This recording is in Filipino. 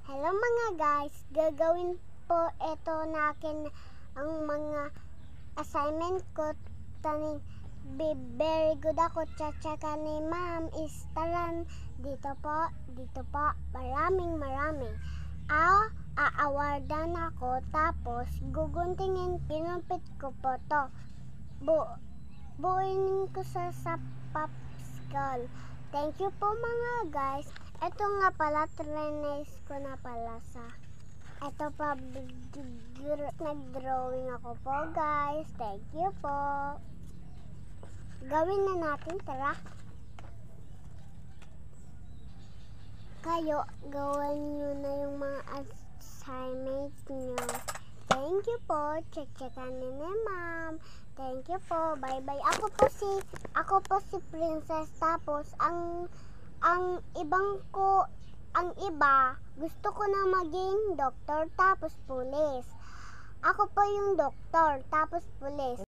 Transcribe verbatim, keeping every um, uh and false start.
Hello mga guys, gagawin po ito na akin ang mga assignment ko. Taning be very good ako, tsaka ni ma'am is taran dito po, dito po, maraming maraming. Ah, aawardan ako, tapos guguntingin, pinumpit ko po to. Bu buuin ko sa sa popsicle. Thank you po mga guys. Ito nga pala, trinace ko na pala sa ito pa, nag-drawing ako po guys. Thank you po. Gawin na natin, tara. Kayo, gawin nyo na yung mga assignments nyo. Thank you po. Check-checkan ni ma'am. Thank you po. Bye-bye. Ako po si, ako po si Princess. Tapos, ang ang ibang ko, ang iba, gusto ko na maging doktor tapos pulis. Ako po yung doktor tapos pulis.